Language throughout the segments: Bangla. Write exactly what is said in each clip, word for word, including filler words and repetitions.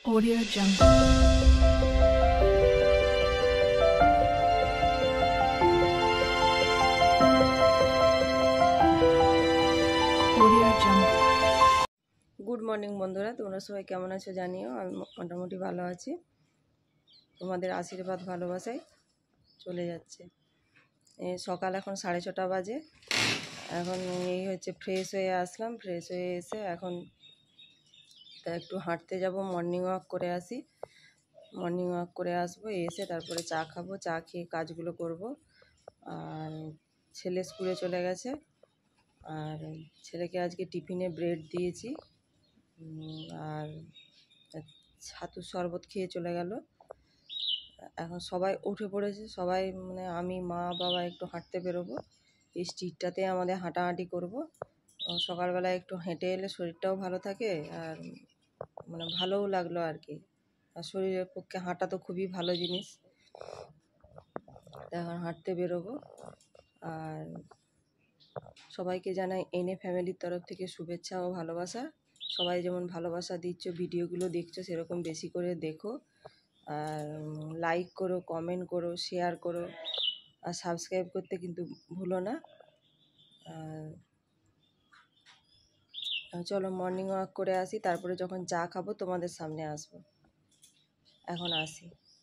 Audio Jungle. গুড মর্নিং বন্ধুরা, তোমরা সবাই কেমন আছো জানিও। আমি মোটামুটি ভালো আছি, তোমাদের আশীর্বাদ ভালোবাসায় চলে যাচ্ছে। সকাল এখন সাড়ে ছটা বাজে। এখন এই হচ্ছে ফ্রেশ হয়ে আসলাম, ফ্রেশ হয়ে এসে এখন তা একটু হাঁটতে যাব, মর্নিং ওয়াক করে আসি। মর্নিং ওয়াক করে আসবো, এসে তারপরে চা খাবো, চা খেয়ে কাজগুলো করব। আর ছেলে স্কুলে চলে গেছে, আর ছেলেকে আজকে টিফিনে ব্রেড দিয়েছি আর ছাতুর শরবত খেয়ে চলে গেল। এখন সবাই উঠে পড়েছে, সবাই মানে আমি মা বাবা একটু হাঁটতে বেরোবো। এই স্ট্রিটটাতে আমাদের হাঁটাহাঁটি করব। সকালবেলা একটু হেঁটে এলে শরীরটাও ভালো থাকে আর মানে ভালোও লাগলো আর কি। আর শরীরের পক্ষে হাঁটা তো খুবই ভালো জিনিস। এখন হাঁটতে বেরোবো। আর সবাইকে জানাই এনএ ফ্যামিলির তরফ থেকে শুভেচ্ছা ও ভালোবাসা। সবাই যেমন ভালোবাসা দিচ্ছ, ভিডিওগুলো দেখছো, সেরকম বেশি করে দেখো, আর লাইক করো, কমেন্ট করো, শেয়ার করো, আর সাবস্ক্রাইব করতে কিন্তু ভুলো না। আর চলো মর্নিং ওয়াক করে আসি, তারপরে যখন চা খাবো তোমাদের সামনে আসবো। এখন আসি।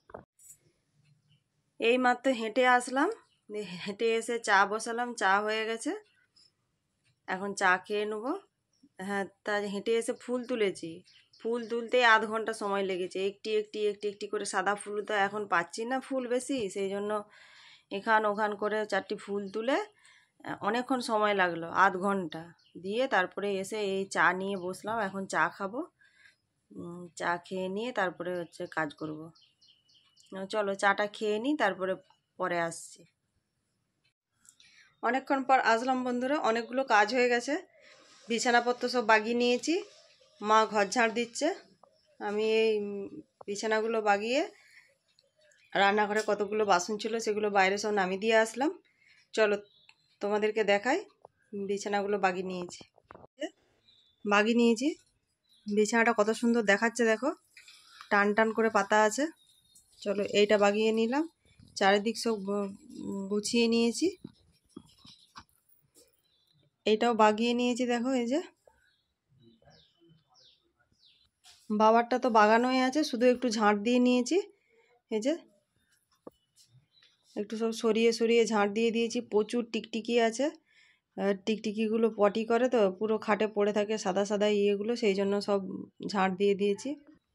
এই মাত্র হেঁটে আসলাম, হেঁটে এসে চা বসালাম, চা হয়ে গেছে, এখন চা খেয়ে নেবো। হ্যাঁ, তা হেঁটে এসে ফুল তুলেছি। ফুল তুলতে আধ ঘন্টা সময় লেগেছে। একটি একটি একটি একটি করে সাদা ফুল তো এখন পাচ্ছি না ফুল বেশি, সেই জন্য এখান ওখান করে চারটি ফুল তুলে অনেকক্ষণ সময় লাগলো, আধ ঘন্টা দিয়ে তারপরে এসে এই চা নিয়ে বসলাম। এখন চা খাবো, চা খেয়ে নিয়ে তারপরে হচ্ছে কাজ করব। চলো চাটা খেয়ে নিই, তারপরে পরে আসছি। অনেকক্ষণ পর আসলাম বন্ধুরা, অনেকগুলো কাজ হয়ে গেছে। বিছানাপত্র সব বাগিয়ে নিয়েছি, মা ঘর ঝাড় দিচ্ছে। আমি এই বিছানাগুলো বাগিয়ে রান্নাঘরে কতগুলো বাসন ছিল সেগুলো বাইরে সব নামিয়ে দিয়ে আসলাম। চলো তোমাদেরকে দেখাই। বিছানাগুলো বাগিয়ে নিয়েছি, বাগিয়ে নিয়েছি। বিছানাটা কত সুন্দর দেখাচ্ছে দেখো, টান টান করে পাতা আছে। চলো এইটা বাগিয়ে নিলাম, চারিদিক সব গুছিয়ে নিয়েছি। এইটাও বাগিয়ে নিয়েছি দেখো, এই যে বাবারটা তো বাগানোই আছে, শুধু একটু ঝাঁট দিয়ে নিয়েছি। এই যে একটু সব সরিয়ে সরিয়ে ঝাঁট দিয়ে দিয়েছি। প্রচুর টিকটিকি আছে, টিকটিকিগুলো পটি করে তো পুরো খাটে পড়ে থাকে সাদা সাদা ইয়েগুলো, সেই জন্য সব ঝাঁট দিয়ে দিয়েছি।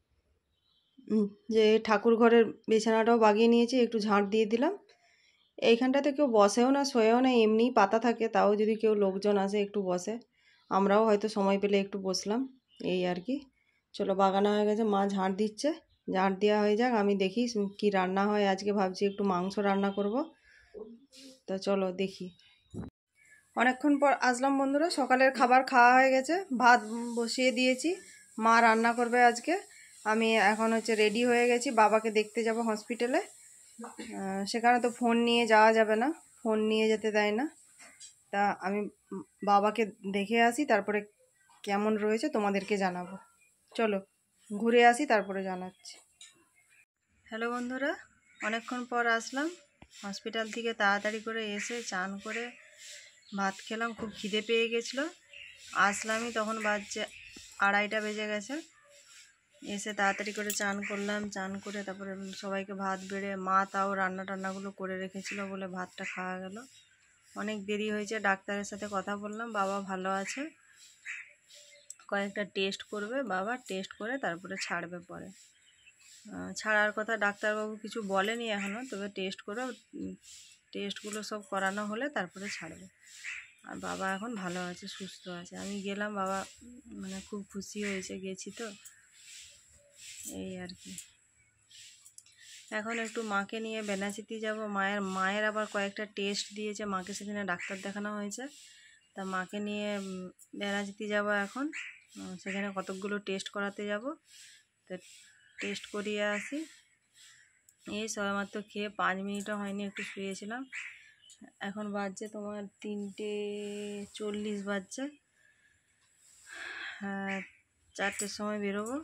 যে ঠাকুর ঘরের বিছানাটাও বাগিয়ে নিয়েছি, একটু ঝাঁট দিয়ে দিলাম। এইখানটাতে কেউ বসেও না, শোয়েও না, এমনিই পাতা থাকে, তাও যদি কেউ লোকজন আসে একটু বসে, আমরাও হয়তো সময় পেলে একটু বসলাম, এই আর কি। চলো বাগানো হয়ে গেছে, মা ঝাঁট দিচ্ছে, ঝাঁট দেওয়া হয়ে যাক, আমি দেখি কি রান্না হয়। আজকে ভাবছি একটু মাংস রান্না করব, তো চলো দেখি। অনেকক্ষণ পর আসলাম বন্ধুরা, সকালের খাবার খাওয়া হয়ে গেছে, ভাত বসিয়ে দিয়েছি, মা রান্না করবে আজকে। আমি এখন হচ্ছে রেডি হয়ে গেছি, বাবাকে দেখতে যাব হসপিটালে। সেখানে তো ফোন নিয়ে যাওয়া যাবে না, ফোন নিয়ে যেতে দেয় না। তা আমি বাবাকে দেখে আসি, তারপরে কেমন রয়েছে তোমাদেরকে জানাবো। চলো ঘুরে আসি, তারপরে জানাচ্ছি। হ্যালো বন্ধুরা, অনেকক্ষণ পর আসলাম হসপিটাল থেকে। তাড়াতাড়ি করে এসে চান করে ভাত খেলাম, খুব খিদে পেয়ে গেছিলো। আসলামই তখন বাজছে আড়াইটা বেজে গেছে। এসে তাড়াতাড়ি করে চান করলাম, চান করে তারপরে সবাইকে ভাত বেড়ে, মা তাও রান্না টান্নাগুলো করে রেখেছিল বলে ভাতটা খাওয়া গেল। অনেক দেরি হয়েছে, ডাক্তারের সাথে কথা বললাম, বাবা ভালো আছে, কয়েকটা টেস্ট করবে বাবা, টেস্ট করে তারপরে ছাড়বে। পরে ছাড়ার কথা ডাক্তারবাবু কিছু বলেনি এখনও, তবে টেস্ট করে টেস্টগুলো সব করানো হলে তারপরে ছাড়বে। আর বাবা এখন ভালো আছে, সুস্থ আছে। আমি গেলাম, বাবা মানে খুব খুশি হয়েছে, গেছি তো, এই আর কি। এখন একটু মাকে নিয়ে বেনাচিতি যাব। মায়ের মায়ের আবার কয়েকটা টেস্ট দিয়েছে, মাকে সেখানে ডাক্তার দেখানো হয়েছে, তা মাকে নিয়ে বেনাচিতি যাব এখন। সেখানে কতকগুলো টেস্ট করাতে যাব, তো টেস্ট করিয়ে আসি। এই সবেমাত্র খেয়ে পাঁচ মিনিটও হয়নি, একটু শুয়েছিলাম। এখন বাজছে তোমার তিনটে চল্লিশ বাজছে। হ্যাঁ, চারটের সময় বেরোবো।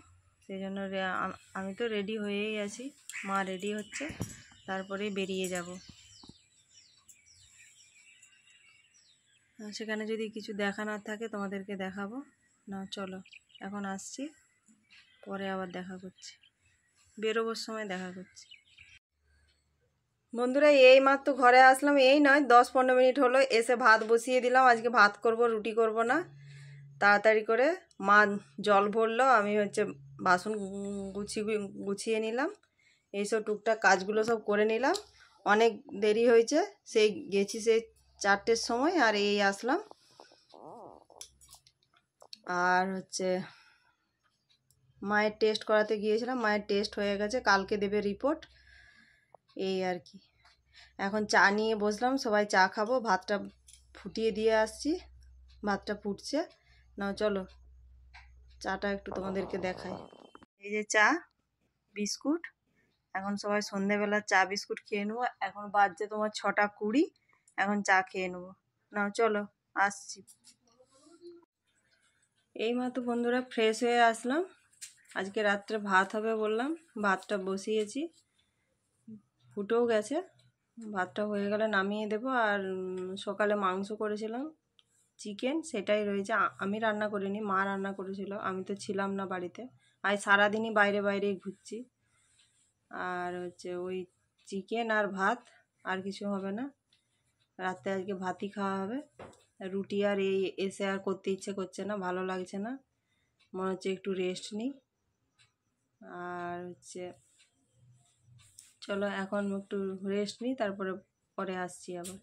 সেই জন্য আমি তো রেডি হয়েই আছি, মা রেডি হচ্ছে, তারপরে বেরিয়ে যাব। সেখানে যদি কিছু দেখানোর থাকে তোমাদেরকে দেখাবো না। চলো এখন আসছি, পরে আবার দেখা করছি, বেরোবার সময় দেখা করছি। বন্ধুরা এই মাত্র ঘরে আসলাম, এই নয় দশ পনেরো মিনিট হলো, এসে ভাত বসিয়ে দিলাম। আজকে ভাত করব, রুটি করব না। তাড়াতাড়ি করে মা জল ভরলো, আমি হচ্ছে বাসন গুছিয়ে গুছিয়ে নিলাম, এইসব টুকটাক কাজগুলো সব করে নিলাম। অনেক দেরি হয়েছে, সেই গেছি সেই চারটের সময়, আর এই আসলাম। আর হচ্ছে মায়ের টেস্ট করাতে গিয়েছিলাম, মায়ের টেস্ট হয়ে গেছে, কালকে দেবে রিপোর্ট। এই আর কি, এখন চা নিয়ে বসলাম, সবাই চা খাবো। ভাতটা ফুটিয়ে দিয়ে আসছি, ভাতটা ফুটছে না। চলো চাটা একটু তোমাদেরকে দেখাই। এই যে চা বিস্কুট, এখন সবাই সন্ধেবেলা চা বিস্কুট খেয়ে নেবো। এখন বাজছে তোমার ছটা কুড়ি, এখন চা খেয়ে নেবো। নাও চলো আসছি। এই মাত্র বন্ধুরা ফ্রেশ হয়ে আসলাম। আজকে রাত্রে ভাত হবে বললাম, ভাতটা বসিয়েছি, ফুটেও গেছে। ভাতটা হয়ে গেলে নামিয়ে দেবো। আর সকালে মাংস করেছিলাম, চিকেন, সেটাই রয়েছে। আমি রান্না করিনি, মা রান্না করেছিল, আমি তো ছিলাম না বাড়িতে। আজ সারাদিনই বাইরে বাইরেই ঘুরছি। আর হচ্ছে ওই চিকেন আর ভাত, আর কিছু হবে না। রাতে আজকে ভাতই খাওয়া হবে। রুটি আর এই এসে আর করতে ইচ্ছে করছে না, ভালো লাগছে না, মনে হচ্ছে একটু রেস্ট নিই। আর হচ্ছে চলো এখন একটু রেস্ট নিই, তারপরে পরে আসছি আবার।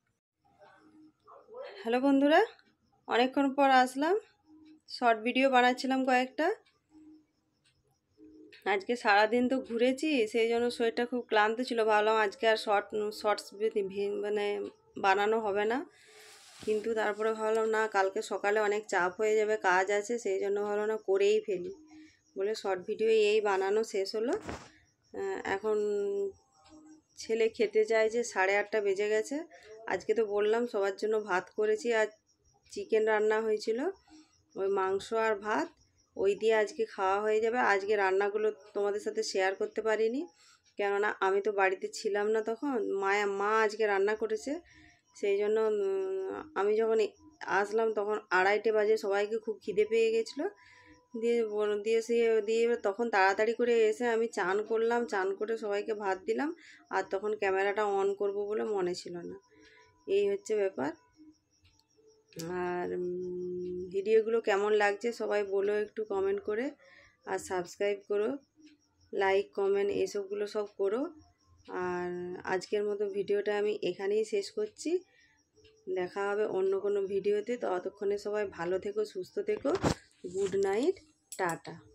হ্যালো বন্ধুরা, অনেকক্ষণ পর আসলাম। শর্ট ভিডিও বানাচ্ছিলাম কয়েকটা। আজকে সারাদিন তো ঘুরেছি, সেই জন্য শরীরটা খুব ক্লান্ত ছিল। ভাবলাম আজকে আর শর্ট শর্টস মানে বানানো হবে না, কিন্তু তারপরে ভাবলাম না, কালকে সকালে অনেক চাপ হয়ে যাবে, কাজ আছে, সেই জন্য ভাবলাম না করেই ফেলি বলে শর্ট ভিডিও এই বানানো শেষ হলো। এখন ছেলে খেতে চাইছে, সাড়ে আটটা বেজে গেছে। আজকে তো বললাম সবার জন্য ভাত করেছি, আর চিকেন রান্না হয়েছিল, ওই মাংস আর ভাত, ওই দিয়ে আজকে খাওয়া হয়ে যাবে। আজকে রান্নাগুলো তোমাদের সাথে শেয়ার করতে পারিনি, কেননা আমি তো বাড়িতে ছিলাম না তখন। মায়া মা আজকে রান্না করেছে, সেই জন্য আমি যখন আসলাম তখন আড়াইটে বাজে, সবাইকে খুব খিদে পেয়ে গেছিলো। দিয়ে দিয়ে সে দিয়ে তখন তাড়াতাড়ি করে এসে আমি চান করলাম, চান করে সবাইকে ভাত দিলাম। আর তখন ক্যামেরাটা অন করব বলে মনে ছিল না। এই হচ্ছে ব্যাপার। আর ভিডিওগুলো কেমন লাগছে সবাই বলো একটু কমেন্ট করে, আর সাবস্ক্রাইব করো, লাইক কমেন্ট এসবগুলো সব করো। আর আজকের মতো ভিডিওটা আমি এখানেই শেষ করছি। দেখা হবে অন্য কোনো ভিডিওতে। ততক্ষণে সবাই ভালো থেকো, সুস্থ থেকো। Good night, tata.